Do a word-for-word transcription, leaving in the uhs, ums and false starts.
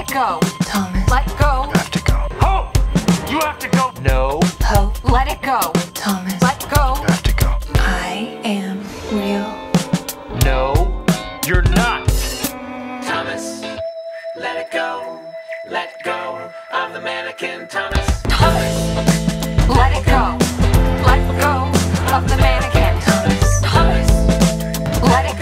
go. Thomas. Let go. You have to go. Hope! You have to go. No. Hope. Let it go. Thomas. Let go. You have to go. I am real. No. You're not. Thomas, let it go. Let go of the mannequin, Thomas. Thomas. Let it go. Let go of the mannequin. Thomas. Thomas. Let it